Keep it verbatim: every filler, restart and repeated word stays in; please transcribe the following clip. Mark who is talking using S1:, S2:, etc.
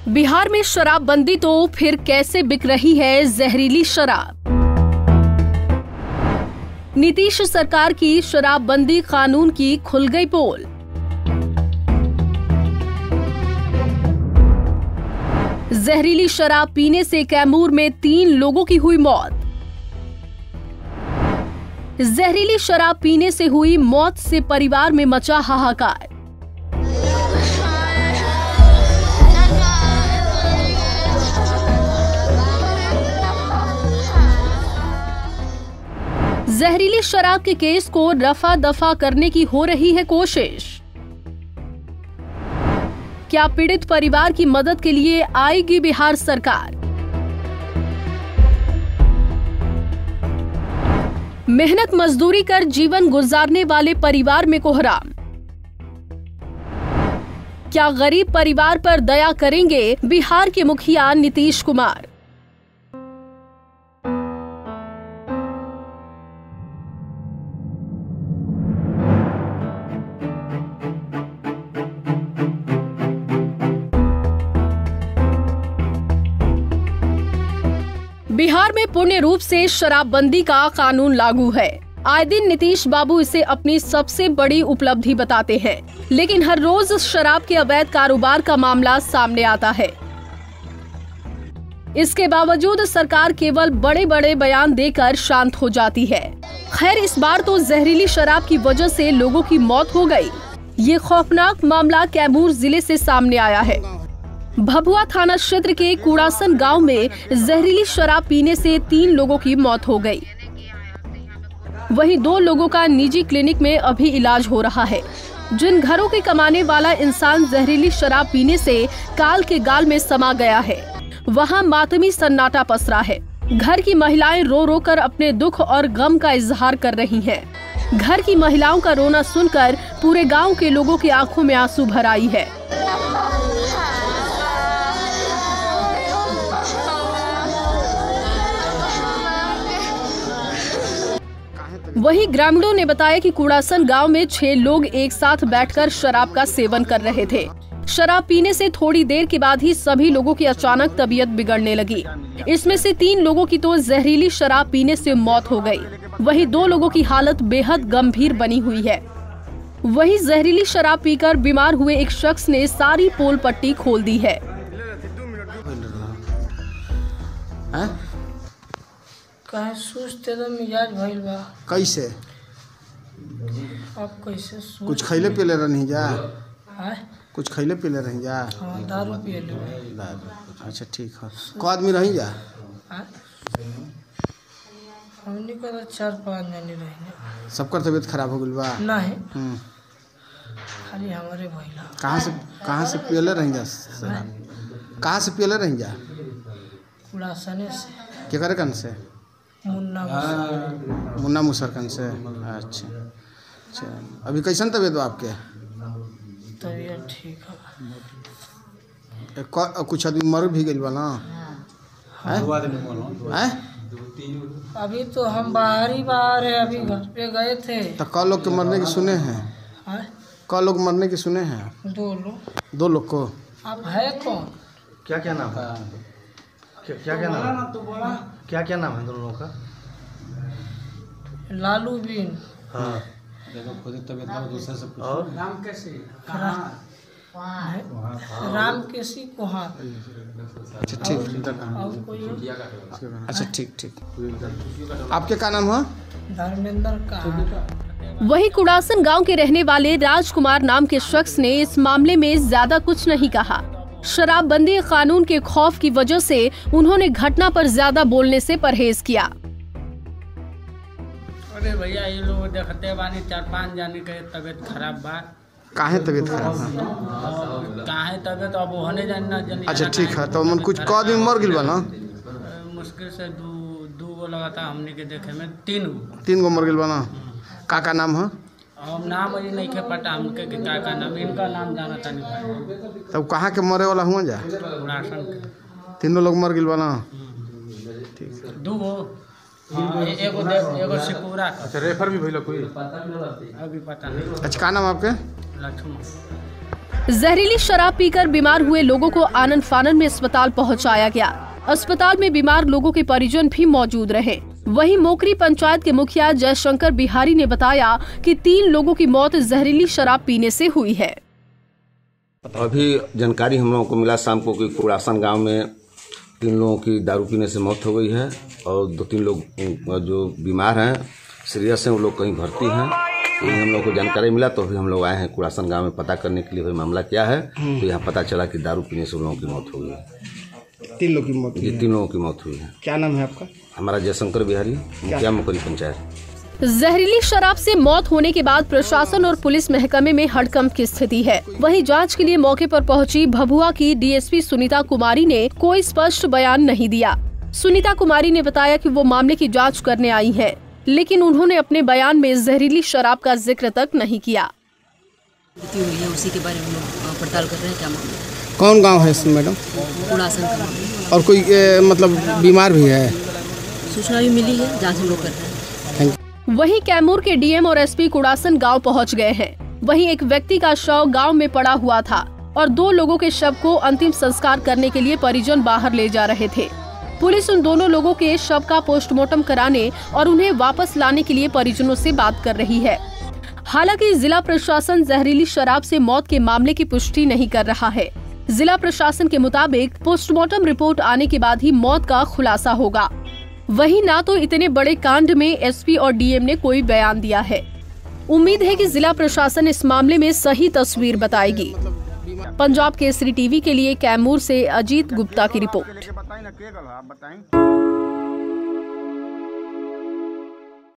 S1: बिहार में शराबबंदी तो फिर कैसे बिक रही है जहरीली शराब। नीतीश सरकार की शराबबंदी कानून की खुल गई पोल। जहरीली शराब पीने से कैमूर में तीन लोगों की हुई मौत। जहरीली शराब पीने से हुई मौत से परिवार में मचा हाहाकार। जहरीली शराब के केस को रफा दफा करने की हो रही है कोशिश। क्या पीड़ित परिवार की मदद के लिए आएगी बिहार सरकार? मेहनत मजदूरी कर जीवन गुजारने वाले परिवार में कोहराम। क्या गरीब परिवार पर दया करेंगे बिहार के मुखिया नीतीश कुमार? बिहार में पूर्ण रूप से शराबबंदी का कानून लागू है। आए दिन नीतीश बाबू इसे अपनी सबसे बड़ी उपलब्धि बताते हैं, लेकिन हर रोज शराब के अवैध कारोबार का मामला सामने आता है। इसके बावजूद सरकार केवल बड़े बड़े बयान देकर शांत हो जाती है। खैर, इस बार तो जहरीली शराब की वजह से लोगों की मौत हो गई। ये खौफनाक मामला कैमूर जिले से सामने आया है। भभुआ थाना क्षेत्र के कुड़ासन गांव में जहरीली शराब पीने से तीन लोगों की मौत हो गई। वहीं दो लोगों का निजी क्लिनिक में अभी इलाज हो रहा है। जिन घरों के कमाने वाला इंसान जहरीली शराब पीने से काल के गाल में समा गया है, वहां मातमी सन्नाटा पसरा है। घर की महिलाएं रो रो कर अपने दुख और गम का इजहार कर रही हैं। घर की महिलाओं का रोना सुनकर पूरे गाँव के लोगों की आंखों में आंसू भर आई है। वहीं ग्रामीणों ने बताया कि कुड़ासन गांव में छह लोग एक साथ बैठकर शराब का सेवन कर रहे थे। शराब पीने से थोड़ी देर के बाद ही सभी लोगों की अचानक तबीयत बिगड़ने लगी। इसमें से तीन लोगों की तो जहरीली शराब पीने से मौत हो गई। वहीं दो लोगों की हालत बेहद गंभीर बनी हुई है। वहीं जहरीली शराब पीकर बीमार हुए एक शख्स ने सारी पोल पट्टी खोल दी है।
S2: कहे सुस्ते तो मिजाज भइल बा।
S3: कैसे?
S2: अब कैसे
S3: कुछ खैले पीले रहनी जा?
S2: है?
S3: कुछ खैले पीले रही जा?
S2: हाँ, दारू पिए ले।
S3: दारू, अच्छा ठीक है। को आदमी रही जा?
S2: हमनी का तो चार पाँच जने रही।
S3: सबका तबीयत खराब हो गई बा?
S2: नहीं, खाली हमारे भइला।
S3: कहाँ से कहाँ से पीले रही जा? कहाँ से पीले रही जा?
S2: कुड़ासने से।
S3: क्या करे कन से?
S2: मुन्ना
S3: मुन्ना मुसरकन से। अच्छा अच्छा, अभी कैसन तबीयत बा आपके?
S2: तबीयत ठीक है।
S3: कुछ आदमी मर भी गई बा ना?
S2: अभी तो हम बाहर ही बाहर है, अभी घर पे गए थे।
S3: तो क लोग के मरने की सुने हैं? क लोग मरने की सुने हैं?
S2: दो लोग।
S3: दो लोग को?
S2: आप है कौन?
S4: क्या क्या नाम है? क्या क्या क्या नाम? तो क्या क्या नाम है दोनों लोगों का?
S2: लालू बिन।
S4: हाँ।
S5: देखो खुद तबीयत खराब, दूसरे से पूछो।
S4: और
S2: राम कैसी? राम कैसी कोहा।
S3: अच्छा ठीक।
S2: और कोई?
S3: अच्छा ठीक ठीक। आपके क्या नाम है?
S2: धर्मेंद्र का।
S1: वहीं कुड़ासन गांव के रहने वाले राजकुमार नाम के शख्स ने इस मामले में ज्यादा कुछ नहीं कहा। शराबबंदी कानून के खौफ की वजह से उन्होंने घटना पर ज्यादा बोलने से परहेज किया।
S6: अरे भैया, ये लोग देखते बानी चार पाँच जाने के तबीयत खराब बा।
S3: काहे तबीयत खराब है?
S6: काहे तबीयत अब होने जाने जाने।
S3: अच्छा ठीक है। तो मन कुछ का आदमी मर गइल बा ना?
S6: मुश्किल से दो दो गो लगाता हमने के देखे में तीन गो
S3: तीन गो मर गइल बा ना? का का नाम है?
S6: अब नाम अभी नहीं के पता हमके कि का का नाम, इनका नाम जाना था नहीं भाई।
S3: तब कहाँ के मरे वाला हुआ जा?
S6: राशन के
S3: तीनों लोग मर गइल बा ना? ठीक है।
S6: दो गो। हाँ, एगो देव एगो सिकुरा।
S4: अच्छा, रेफर भी भइल कोई?
S6: अभी पता नहीं।
S3: अच्छा, का नाम आपके?
S6: लक्ष्मण।
S1: जहरीली शराब पीकर बीमार हुए लोगों को आनन फानन में अस्पताल पहुंचाया गया। अस्पताल में बीमार लोगों के परिजन भी मौजूद रहे। वहीं मोकरी पंचायत के मुखिया जयशंकर बिहारी ने बताया कि तीन लोगों की मौत जहरीली शराब पीने से हुई है।
S7: अभी जानकारी हम लोगों को मिला शाम को कि कुड़ासन गांव में तीन लोगों की दारू पीने से मौत हो गई है और दो तीन लोग जो बीमार हैं सीरियस हैं वो लोग कहीं भर्ती हैं। यही हम लोग को जानकारी मिला तो अभी हम लोग आए हैं कुड़ासन गांव में पता करने के लिए भाई मामला क्या है। तो यहाँ पता चला कि दारू पीने से उन लोगों की मौत हो गई है।
S3: तीन लोगों की मौत हुई
S7: ये
S3: है।
S7: तीन लोगों की मौत हुई है।
S3: क्या नाम है आपका?
S7: हमारा जयशंकर बिहारी, मुखिया मोकरी पंचायत।
S1: जहरीली शराब से मौत होने के बाद प्रशासन और पुलिस महकमे में हड़कंप की स्थिति है। वहीं जांच के लिए मौके पर पहुंची भभुआ की डीएसपी सुनीता कुमारी ने कोई स्पष्ट बयान नहीं दिया। सुनीता कुमारी ने बताया कि वो मामले की जांच करने आई हैं, लेकिन उन्होंने अपने बयान में जहरीली शराब का जिक्र तक नहीं किया।
S8: हुई है उसी के बारे में लोग पड़ताल कर रहे हैं। क्या मामला?
S3: कौन गाँव है इसमें मैडम?
S8: कुड़ासन का मामला।
S3: और कोई ए, मतलब बीमार भी है?
S8: सूचना भी मिली है, जांच हम लोग कर रहे हैं।
S1: वहीं कैमूर के डीएम और एसपी कुड़ासन गांव पहुंच गए हैं। वहीं एक व्यक्ति का शव गांव में पड़ा हुआ था और दो लोगों के शव को अंतिम संस्कार करने के लिए परिजन बाहर ले जा रहे थे। पुलिस उन दोनों लोगों के शव का पोस्टमार्टम कराने और उन्हें वापस लाने के लिए परिजनों से बात कर रही है। हालांकि जिला प्रशासन जहरीली शराब से मौत के मामले की पुष्टि नहीं कर रहा है। जिला प्रशासन के मुताबिक पोस्टमार्टम रिपोर्ट आने के बाद ही मौत का खुलासा होगा। वहीं ना तो इतने बड़े कांड में एसपी और डीएम ने कोई बयान दिया है। उम्मीद है कि जिला प्रशासन इस मामले में सही तस्वीर बताएगी। पंजाब केसरी टीवी के लिए कैमूर से अजीत गुप्ता की रिपोर्ट।